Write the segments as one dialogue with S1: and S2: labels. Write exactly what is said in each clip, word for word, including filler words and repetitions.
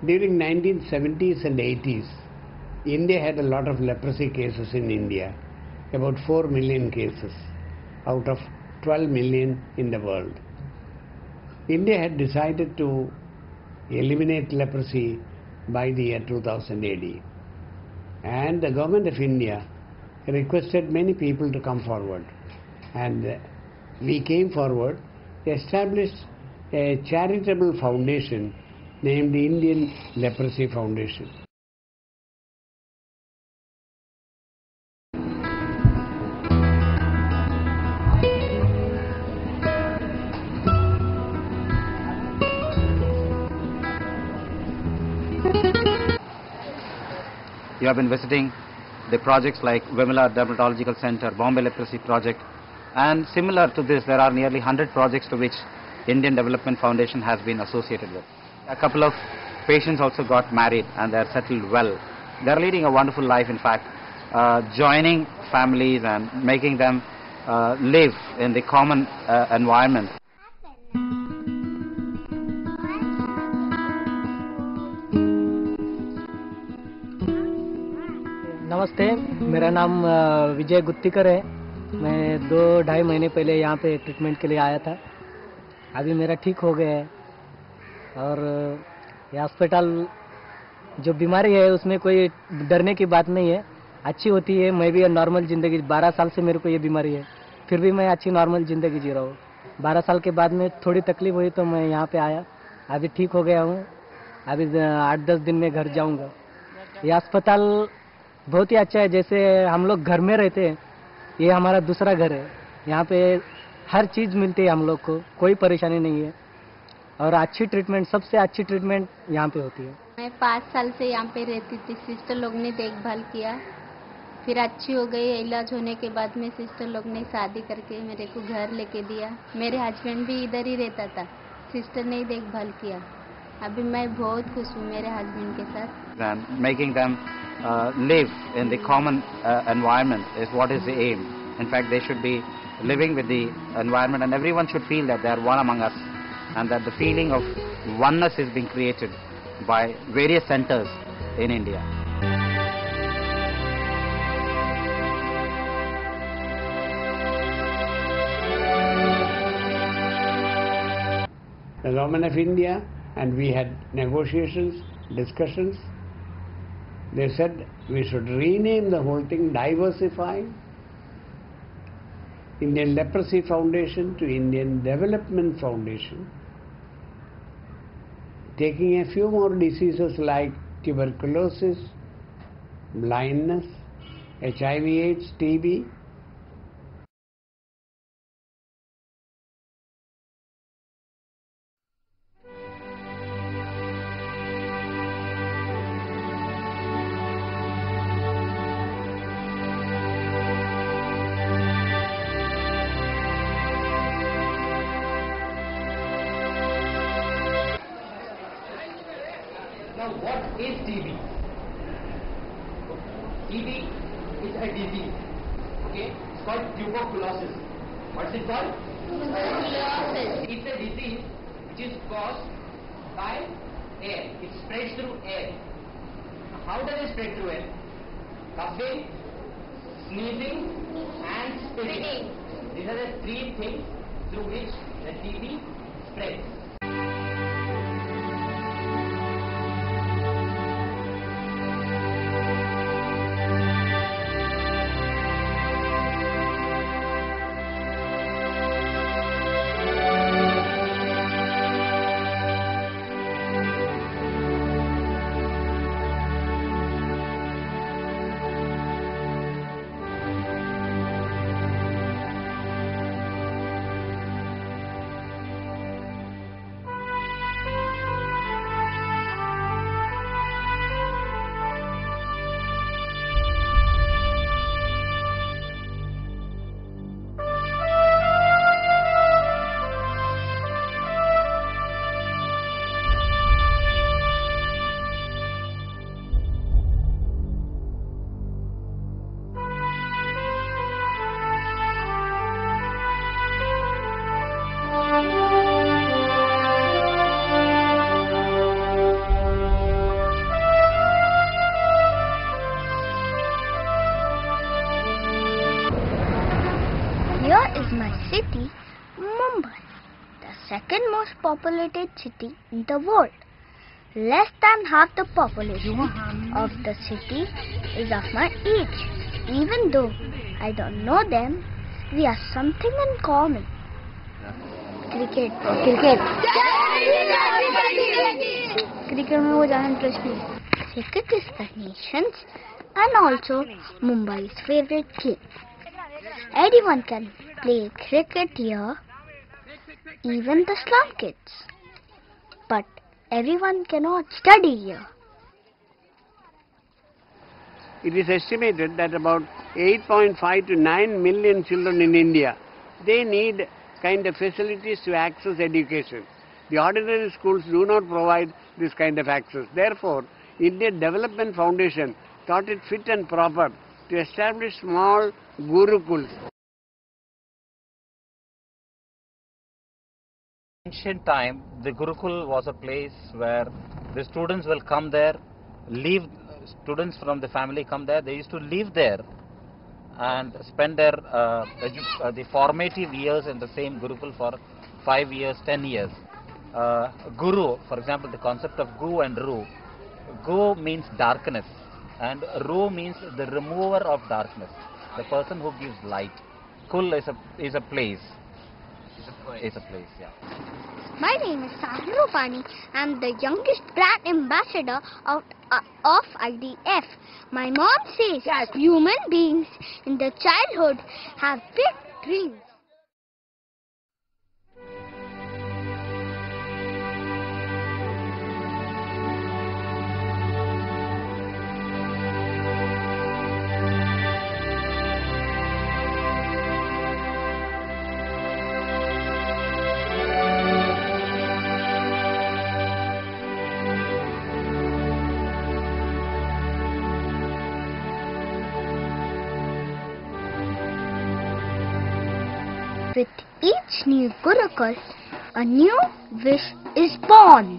S1: During nineteen seventies and eighties, India had a lot of leprosy cases in India, about four million cases out of twelve million in the world. India had decided to eliminate leprosy by the year two thousand A D. And the government of India requested many people to come forward. And we came forward, established a charitable foundation named the Indian Leprosy Foundation.
S2: You have been visiting the projects like Vimala Dermatological Center, Bombay Leprosy Project, and similar to this there are nearly one hundred projects to which Indian Development Foundation has been associated with. A couple of patients also got married and they are settled well. They are leading a wonderful life, in fact, uh, joining families and making them uh, live in the common uh, environment.
S3: नमस्ते, मेरा नाम विजय गुत्तीकर है। मैं दो ढाई महीने पहले यहाँ पे ट्रीटमेंट के लिए आया था। अभी मेरा ठीक हो गया है और ये अस्पताल जो बीमारी है उसमें कोई डरने की बात नहीं है, अच्छी होती है। मैं भी नॉर्मल ज़िंदगी बारह साल से मेरे को ये बीमारी है, फिर भी मैं अच्छी नॉर्मल ज़िंदगी जी रहा हूँ। बारह साल के बाद में थोड़ी तकलीफ हुई तो मैं यहाँ पे आया, अभी ठीक हो गया हूँ। अभी आठ दस दिन में घर जाऊँगा। ये अस्पताल बहुत ही अच्छा है, जैसे हम लोग घर में रहते हैं, ये हमारा दूसरा घर है। यहाँ पे हर चीज़ मिलती है हम लोग को, कोई परेशानी नहीं है और अच्छी ट्रीटमेंट, सबसे अच्छी ट्रीटमेंट यहाँ पे होती है।
S4: मैं पाँच साल से यहाँ पे रहती थी, सिस्टर लोग ने देखभाल किया, फिर अच्छी हो गई। इलाज होने के बाद में सिस्टर लोग ने शादी करके मेरे को घर लेके दिया। मेरे हस्बैंड भी इधर ही रहता था, सिस्टर ने ही देखभाल किया। अभी मैं बहुत खुश हूँ मेरे हस्बैंड के साथ।
S2: And making them uh, live in the common uh, environment is what is the aim. In fact, they should be living with the environment and everyone should feel that they are one among us and that the feeling of oneness is being created by various centers in India.
S1: The government of India, and we had negotiations, discussions. They said we should rename the whole thing, diversify Indian Leprosy Foundation to Indian Development Foundation, taking a few more diseases like tuberculosis, blindness, H I V AIDS, T B.
S5: Now, what is T B? T B is a disease. Okay, it's called tuberculosis. What's it called? Tuberculosis. It's a disease which is caused by air. It spreads through air. How does it spread through air? Coughing, sneezing, and spitting. These are the three things through which the T B spreads.
S6: Here is my city, Mumbai, the second most populated city in the world. Less than half the population of the city is of my age. Even though I don't know them, we have something in common. Cricket. Cricket. Cricket में वो ज़्यादा interest नहीं है. Cricket is the nation's and also Mumbai's favorite game. Anyone can play cricket here, even the slum kids. But everyone cannot study here.
S1: It is estimated that about eight point five to nine million children in India, they need kind of facilities to access education. The ordinary schools do not provide this kind of access. Therefore, Indian Development Foundation thought it fit and proper to establish small gurukuls.
S2: Ancient time, the Gurukul was a place where the students will come there, leave, students from the family come there, they used to live there and spend their uh, uh, the formative years in the same Gurukul for five years, ten years. Uh, Guru, for example, the concept of Gu and Ru. Gu means darkness and Ru means the remover of darkness, the person who gives light. Kul is a, is a place. It's a place, yeah.
S6: My name is Sahil Rupani. I'm the youngest brand ambassador of, uh, of I D F. My mom says that human beings in their childhood have big dreams. With each new Gurukul, a new wish is born.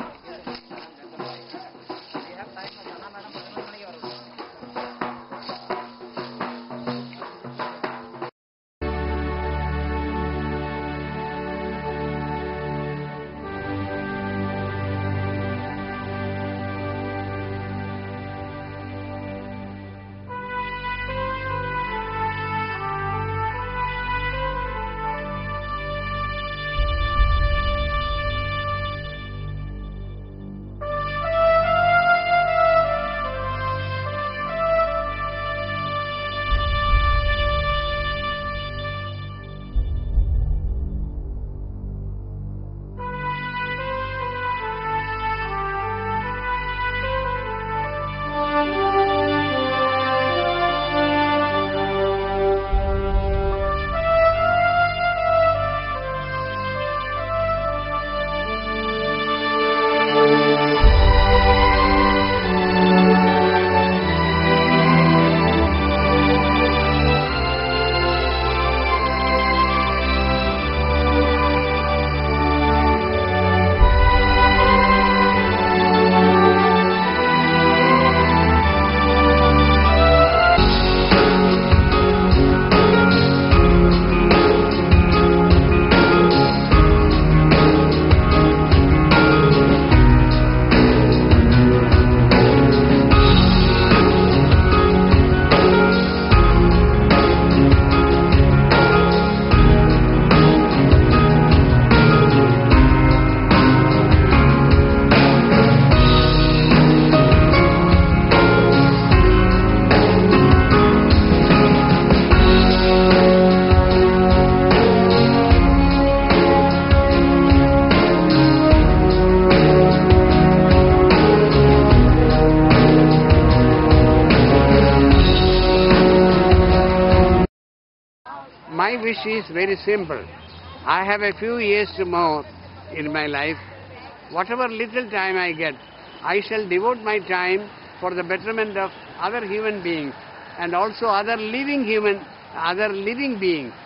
S1: My wish is very simple. I have a few years more in my life. Whatever little time I get, I shall devote my time for the betterment of other human beings and also other living human, other living beings.